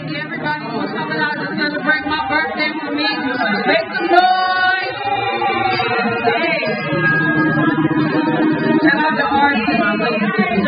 everybody who's coming out to celebrate my birthday with me. Make some noise! Hey! Shout out to Artie, my lady,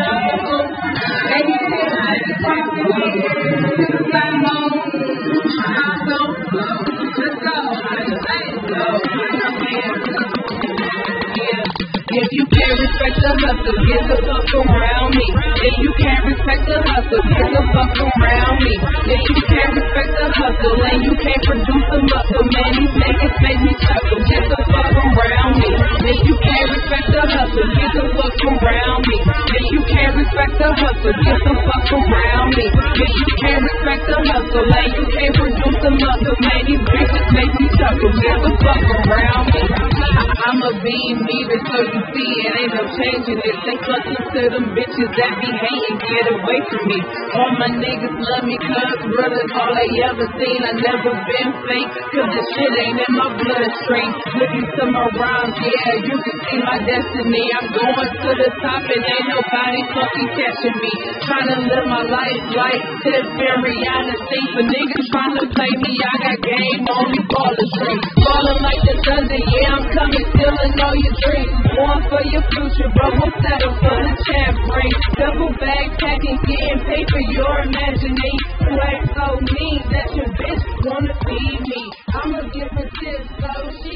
If you can't respect the hustle, get the fuck around me. If you can't respect the hustle, get the fuck around me. If you can't respect the hustle and you can't produce the muscle, man, these niggas make me chuckle. Get the fuck around me. If you can't respect the hustle, get the fuck around me. If you can't respect the hustle, get the fuck around me. If you can't respect the hustle and you can't produce the muscle, man, these bitches make me chuckle. Get the fuck around me. I'm a beam beaver, so you see it ain't no changing it. Say fucking to them bitches that be hating, get away from me. All my niggas love me cause brothers all they ever seen. I never been fake cause this shit ain't in my bloodstream. Listen to my rhymes, yeah, you can see my destiny. I'm going to the top and ain't nobody fucking catching me. Trying to live my life like Tiff and Rihanna sing. For niggas trying to play me, I got game on me, ballin' straight. Ballin' like the thunder, yeah, I'm coming, stealing all your dreams. One for your future, but we'll settle for the champ ring. Double bag packing, getting paid for your imagination. Swag so mean that your bitch wanna feed me. I'm a different shit, so she